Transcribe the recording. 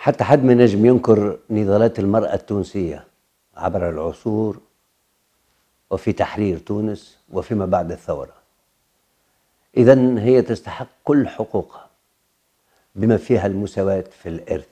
حتى حد ما نجم ينكر نضالات المرأة التونسية عبر العصور وفي تحرير تونس وفيما بعد الثورة. إذن هي تستحق كل حقوقها بما فيها المساواة في الإرث